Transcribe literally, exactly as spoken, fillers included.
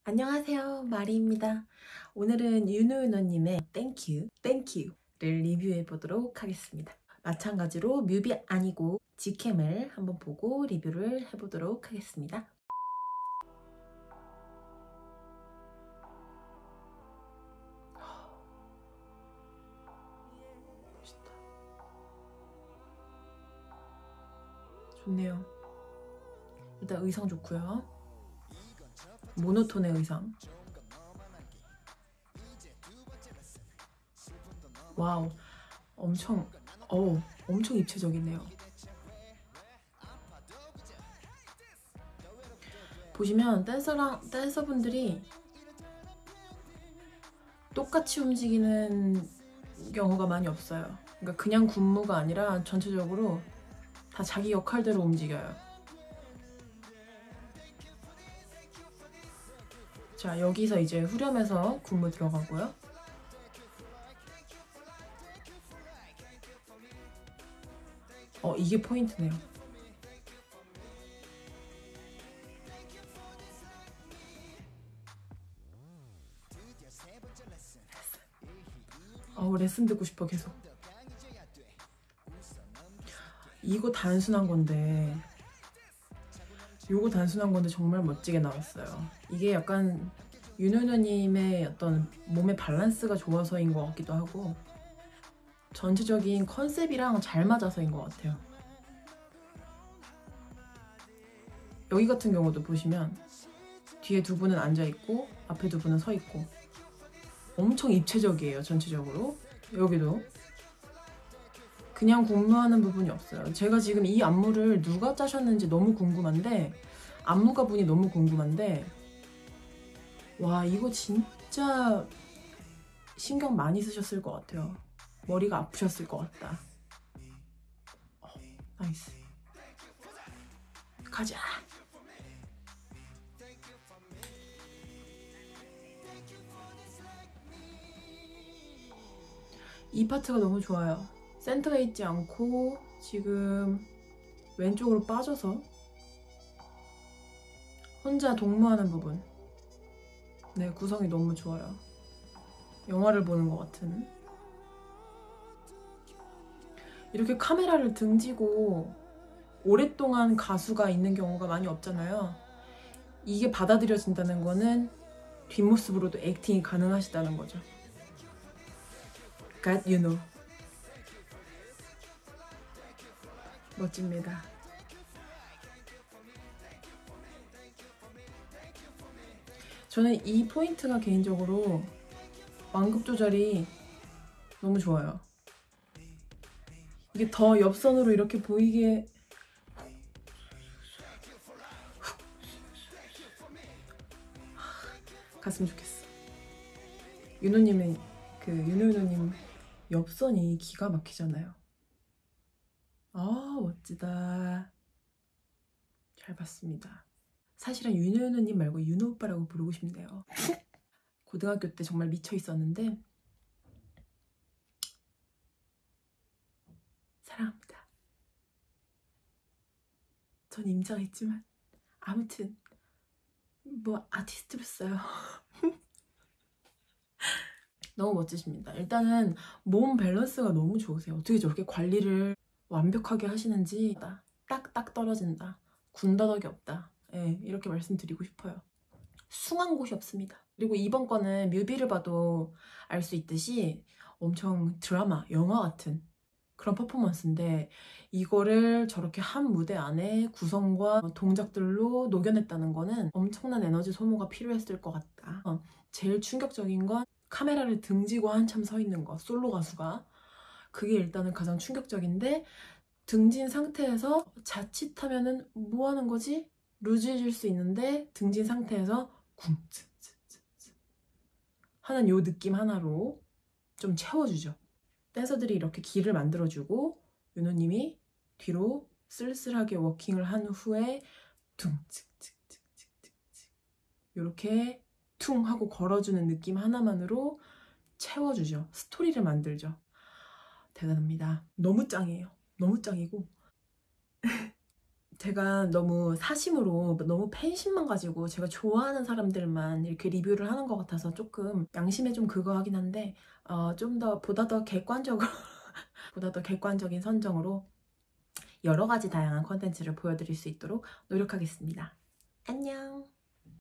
안녕하세요, 마리입니다. 오늘은 윤호윤호님의 땡큐, 땡큐를 리뷰해 보도록 하겠습니다. 마찬가지로 뮤비 아니고 직캠을 한번 보고 리뷰를 해보도록 하겠습니다. 멋있다. 좋네요. 일단 의상 좋고요. 모노톤의 의상. 와우, 엄청 어우, 엄청 입체적이네요. 보시면 댄서랑 댄서분들이 똑같이 움직이는 경우가 많이 없어요. 그러니까 그냥 군무가 아니라 전체적으로 다 자기 역할대로 움직여요. 자, 여기서 이제 후렴에서 군무 들어가고요. 어, 이게 포인트네요. 어우, 레슨 듣고 싶어 계속. 이거 단순한 건데 요거 단순한 건데 정말 멋지게 나왔어요. 이게 약간 윤호윤호님의 어떤 몸의 밸런스가 좋아서인 것 같기도 하고 전체적인 컨셉이랑 잘 맞아서인 것 같아요. 여기 같은 경우도 보시면 뒤에 두 분은 앉아있고 앞에 두 분은 서있고 엄청 입체적이에요, 전체적으로. 여기도 그냥 공무하는 부분이 없어요. 제가 지금 이 안무를 누가 짜셨는지 너무 궁금한데 안무가 분이 너무 궁금한데 와, 이거 진짜 신경 많이 쓰셨을 것 같아요. 머리가 아프셨을 것 같다. 어, 나이스. 가자. 이 파트가 너무 좋아요. 센터에 있지 않고 지금 왼쪽으로 빠져서 혼자 동무하는 부분. 네, 구성이 너무 좋아요. 영화를 보는 것 같은. 이렇게 카메라를 등지고 오랫동안 가수가 있는 경우가 많이 없잖아요. 이게 받아들여진다는 거는 뒷모습으로도 액팅이 가능하시다는 거죠. God, you know. 멋집니다. 저는 이 포인트가 개인적으로 완급 조절이 너무 좋아요. 이게 더 옆선으로 이렇게 보이게 갔으면 좋겠어. 윤호님의 그 윤호윤호님 옆선이 기가 막히잖아요. 아, 멋지다. 잘 봤습니다. 사실은 윤호윤호님 말고 윤호 오빠라고 부르고 싶네요. 고등학교 때 정말 미쳐 있었는데 사랑합니다. 전 임장했지만 아무튼 뭐 아티스트로서요. 너무 멋지십니다. 일단은 몸 밸런스가 너무 좋으세요. 어떻게 저렇게 관리를 완벽하게 하시는지 딱딱 떨어진다. 군더더기 없다. 네, 이렇게 말씀드리고 싶어요. 숭한 곳이 없습니다. 그리고 이번 거는 뮤비를 봐도 알 수 있듯이 엄청 드라마, 영화 같은 그런 퍼포먼스인데 이거를 저렇게 한 무대 안에 구성과 동작들로 녹여냈다는 거는 엄청난 에너지 소모가 필요했을 것 같다. 어, 제일 충격적인 건 카메라를 등지고 한참 서 있는 거, 솔로 가수가. 그게 일단은 가장 충격적인데 등진 상태에서 자칫하면은 뭐 하는 거지? 루즈해질 수 있는데 등진 상태에서 쿵 하는 요 느낌 하나로 좀 채워주죠. 댄서들이 이렇게 길을 만들어주고 윤호님이 뒤로 쓸쓸하게 워킹을 한 후에 퉁측측측측측 이렇게 퉁 하고 걸어주는 느낌 하나만으로 채워주죠. 스토리를 만들죠. 대단합니다. 너무 짱이에요. 너무 짱이고 제가 너무 사심으로 너무 팬심만 가지고 제가 좋아하는 사람들만 이렇게 리뷰를 하는 것 같아서 조금 양심에 좀 그거 하긴 한데 어, 좀 더 보다 더 객관적으로 보다 더 객관적인 선정으로 여러 가지 다양한 컨텐츠를 보여드릴 수 있도록 노력하겠습니다. 안녕.